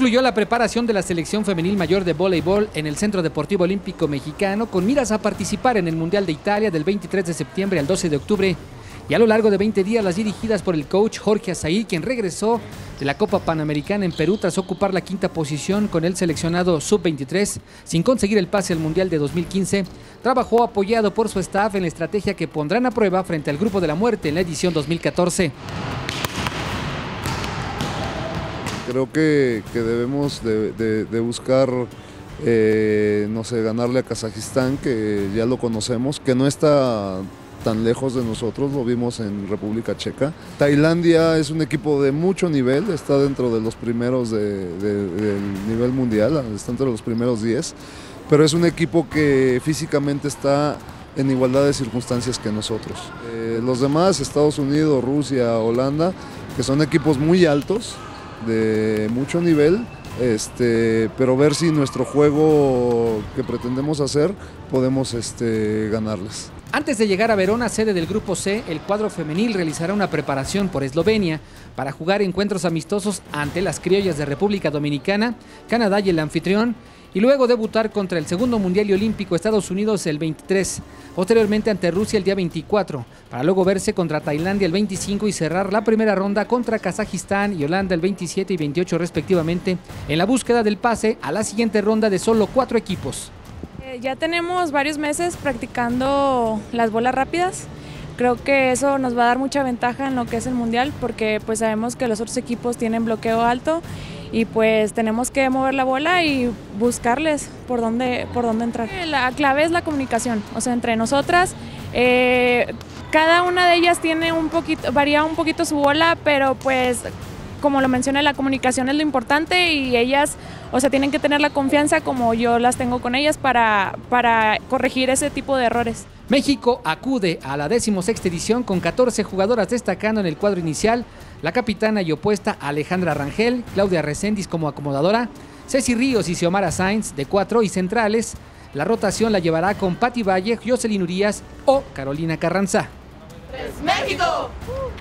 Concluyó la preparación de la selección femenil mayor de voleibol en el Centro Deportivo Olímpico Mexicano con miras a participar en el Mundial de Italia del 23 de septiembre al 12 de octubre. Y a lo largo de 20 días las dirigidas por el coach Jorge Azair, quien regresó de la Copa Panamericana en Perú tras ocupar la quinta posición con el seleccionado Sub-23 sin conseguir el pase al Mundial de 2015, trabajó apoyado por su staff en la estrategia que pondrán a prueba frente al Grupo de la Muerte en la edición 2014. Creo que debemos de buscar, no sé, ganarle a Kazajistán, que ya lo conocemos, que no está tan lejos de nosotros, lo vimos en República Checa. Tailandia es un equipo de mucho nivel, está dentro de los primeros del nivel mundial, está entre los primeros 10, pero es un equipo que físicamente está en igualdad de circunstancias que nosotros. Los demás, Estados Unidos, Rusia, Holanda, que son equipos muy altos, de mucho nivel, pero ver si nuestro juego que pretendemos hacer podemos ganarles. Antes de llegar a Verona, sede del Grupo C, el cuadro femenil realizará una preparación por Eslovenia para jugar encuentros amistosos ante las criollas de República Dominicana, Canadá y el anfitrión, y luego debutar contra el segundo mundial y olímpico Estados Unidos el 23, posteriormente ante Rusia el día 24, para luego verse contra Tailandia el 25 y cerrar la primera ronda contra Kazajistán y Holanda el 27 y 28 respectivamente, en la búsqueda del pase a la siguiente ronda de solo 4 equipos. Ya tenemos varios meses practicando las bolas rápidas. Creo que eso nos va a dar mucha ventaja en lo que es el mundial, porque pues sabemos que los otros equipos tienen bloqueo alto y pues tenemos que mover la bola y buscarles por dónde entrar. La clave es la comunicación, o sea, entre nosotras. Cada una de ellas tiene varía un poquito su bola, pero pues como lo mencioné, la comunicación es lo importante y ellas, o sea, tienen que tener la confianza como yo las tengo con ellas para corregir ese tipo de errores. México acude a la 16ª edición con 14 jugadoras destacando en el cuadro inicial, la capitana y opuesta Alejandra Rangel, Claudia Reséndiz como acomodadora, Ceci Ríos y Xiomara Sainz de 4 y centrales. La rotación la llevará con Patti Valle, Jocelyn Urías o Carolina Carranza. ¡México!